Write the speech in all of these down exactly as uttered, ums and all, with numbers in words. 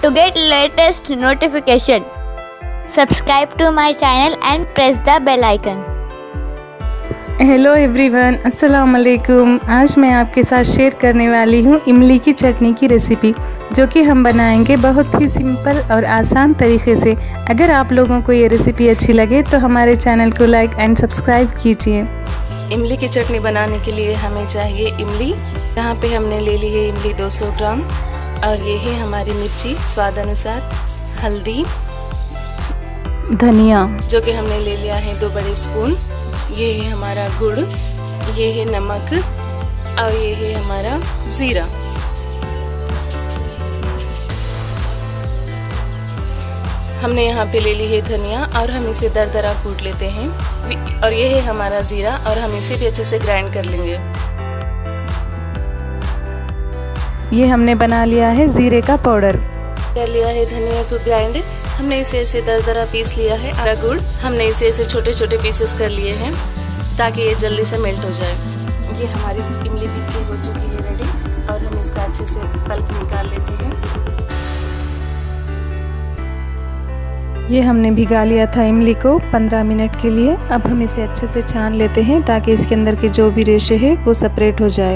to get latest notification. Subscribe to my channel and press the bell icon. Hello everyone, अस्सलाम वालेकुम। आज मैं आपके साथ शेयर करने वाली हूँ इमली की चटनी की रेसिपी, जो कि हम बनाएंगे बहुत ही सिंपल और आसान तरीके से। अगर आप लोगों को ये रेसिपी अच्छी लगे तो हमारे चैनल को लाइक एंड सब्सक्राइब कीजिए। इमली की चटनी बनाने के लिए हमें चाहिए इमली। यहाँ पे हमने ले ली है इमली दो सौ ग्राम, और ये है हमारी मिर्ची स्वाद अनुसार, हल्दी, धनिया जो कि हमने ले लिया है दो बड़े स्पून, ये है हमारा गुड़, ये है नमक, और ये है हमारा जीरा। हमने यहाँ पे ले ली है धनिया और हम इसे दरदरा कूट लेते हैं। और ये है हमारा जीरा और हम इसे भी अच्छे से ग्राइंड कर लेंगे। ये हमने बना लिया है जीरे का पाउडर। कर लिया है धनिया को ग्राइंड, हमने इसे ऐसे दरदरा पीस लिया है। और गुड़ हमने इसे ऐसे छोटे छोटे पीसेस कर लिए हैं ताकि ये जल्दी से मेल्ट हो जाए। ये हमारी इमली भी हो चुकी है रेडी, और हम इसका अच्छे से पल्प निकाल लेते हैं। ये हमने भिगा लिया था इमली को पंद्रह मिनट के लिए। अब हम इसे अच्छे से छान लेते हैं ताकि इसके अंदर के जो भी रेशे हैं वो सेपरेट हो जाए।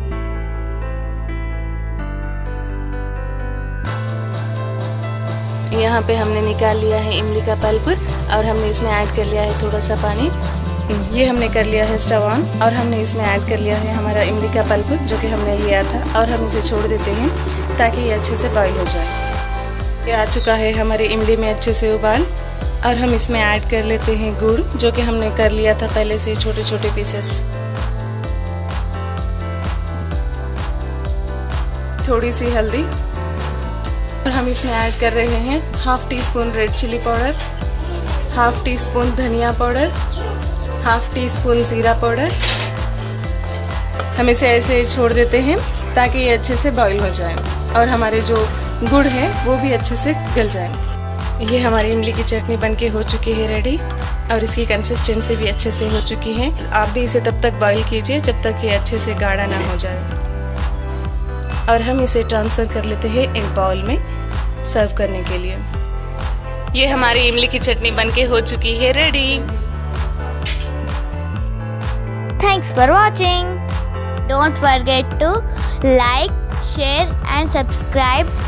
यहाँ पे हमने निकाल लिया है इमली का पल्प, और हमने इसमें ऐड कर लिया है थोड़ा सा पानी। ये हमने कर लिया है स्टव ऑन, और हमने इसमें ऐड कर लिया है हमारा इमली का पल्प जो कि हमने लिया था, और हम इसे छोड़ देते हैं ताकि ये अच्छे से बॉईल हो जाए। ये आ चुका है हमारे इमली में अच्छे से उबाल, और हम इसमें ऐड कर लेते हैं गुड़ जो कि हमने कर लिया था पहले से छोटे छोटे पीसेस। थोड़ी सी हल्दी, और हम इसमें ऐड कर रहे हैं half teaspoon red chilli powder, half teaspoon धनिया पाउडर, हाफ टी स्पून जीरा पाउडर। हम इसे ऐसे छोड़ देते हैं ताकि ये अच्छे से बॉईल हो जाए और हमारे जो गुड़ है वो भी अच्छे से गल जाए। ये हमारी इमली की चटनी बनके हो चुकी है रेडी, और इसकी कंसिस्टेंसी भी अच्छे से हो चुकी है। आप भी इसे तब तक बॉईल कीजिए जब तक ये अच्छे से गाढ़ा ना हो जाए। और हम इसे ट्रांसफर कर लेते हैं एक बाउल में सर्व करने के लिए। ये हमारी इमली की चटनी बनके हो चुकी है ready. Thanks for watching. Don't forget to like, share and subscribe